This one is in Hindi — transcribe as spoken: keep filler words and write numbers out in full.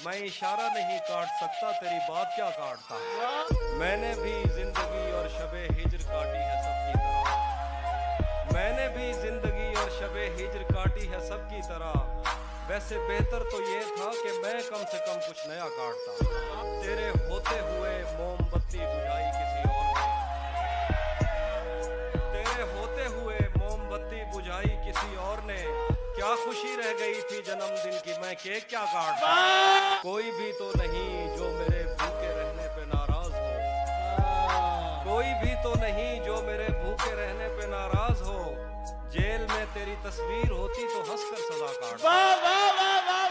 मैं इशारा नहीं काट सकता, तेरी बात क्या काटता। मैंने भी जिंदगी और शबे हिज्र काटी है सबकी तरह, मैंने भी जिंदगी और शबे हिज्र काटी है सबकी तरह। वैसे बेहतर तो ये था कि मैं कम से कम कुछ नया काटता। तेरे होते हुए मोमबत्ती बुझाई किसी और ने, तेरे होते हुए मोमबत्ती बुझाई किसी और ने। क्या खुशी रह गई थी जन्मदिन की, मैं केक क्या काटता। कोई भी तो नहीं जो मेरे भूखे रहने पे नाराज हो, कोई भी तो नहीं जो मेरे भूखे रहने पे नाराज हो। जेल में तेरी तस्वीर होती तो हंसकर सजा काटता।